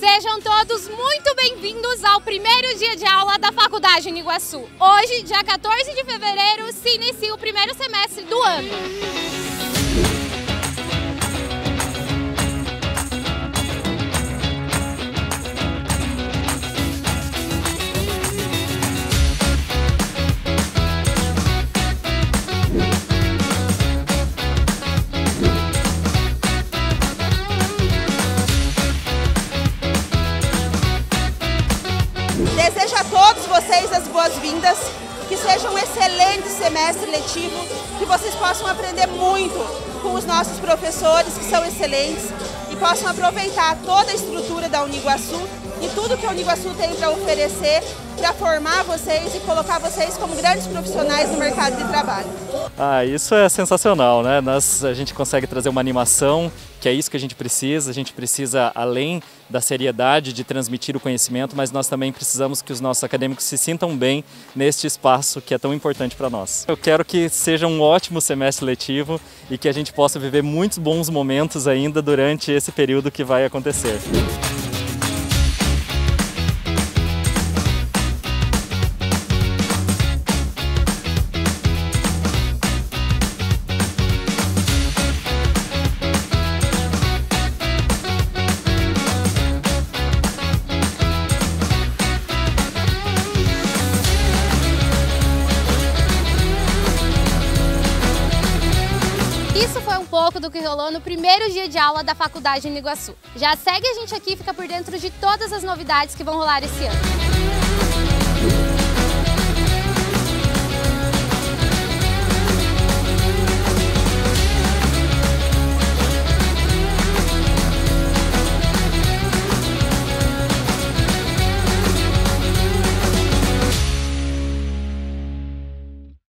Sejam todos muito bem-vindos ao primeiro dia de aula da Faculdade Uniguaçu. Hoje, dia 14 de fevereiro, se inicia o primeiro semestre do ano. Desejo a todos vocês as boas-vindas, que seja um excelente semestre letivo, que vocês possam aprender muito com os nossos professores, que são excelentes, e possam aproveitar toda a estrutura da Uniguaçu e tudo que a Uniguaçu tem para oferecer, para formar vocês e colocar vocês como grandes profissionais no mercado de trabalho. Isso é sensacional, né? A gente consegue trazer uma animação, que é isso que a gente precisa, além da seriedade de transmitir o conhecimento, mas nós também precisamos que os nossos acadêmicos se sintam bem neste espaço que é tão importante para nós. Eu quero que seja um ótimo semestre letivo e que a gente possa viver muitos bons momentos ainda durante esse período que vai acontecer. Isso foi um pouco do que rolou no primeiro dia de aula da Faculdade Uniguaçu. Já segue a gente aqui e fica por dentro de todas as novidades que vão rolar esse ano.